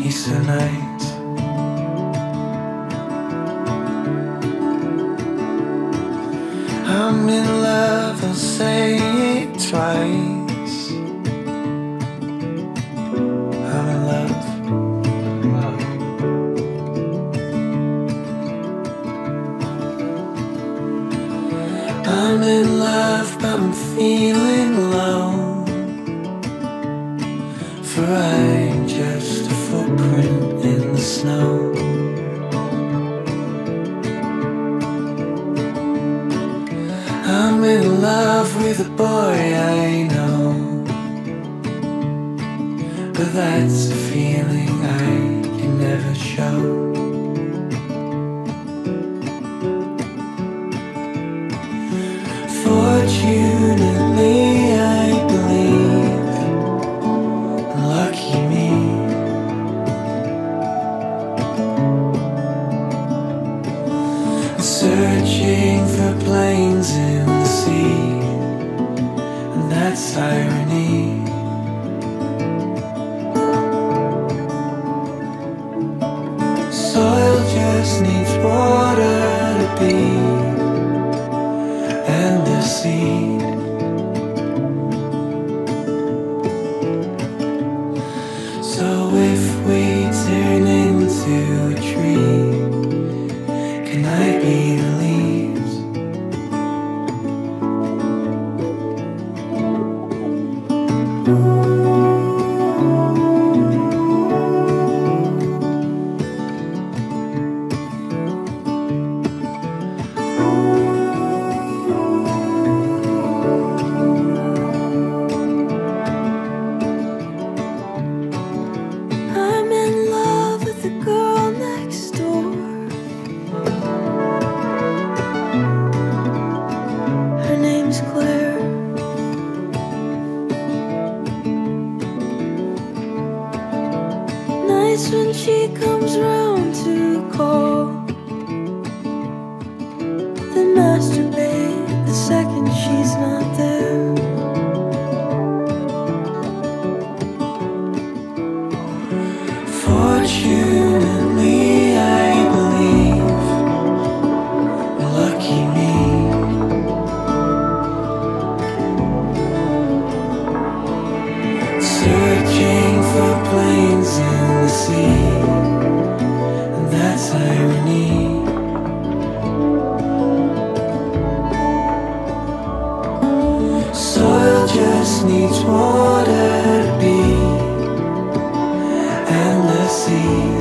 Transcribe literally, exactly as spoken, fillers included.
Easter night. I'm in love, I'll say it twice. I'm in love. I'm in love, but I'm feeling low. For I'm just a footprint in the snow. I'm in love with a boy I know, but that's a feeling I can never show. Fortunately, I believe, lucky me. I'm searching for planes in the sea, and that's irony. Soil just needs water to be, and the seed. So if we turn into a tree, can I be the leaves? I'm in love with the girl next door. Her name's Claire. Nights when she comes round to call, then masturbate the second she's not there. Fortunately, I believe, lucky me. Searching for planes in the sea, and that's irony. Soil just needs water to be, and the sea.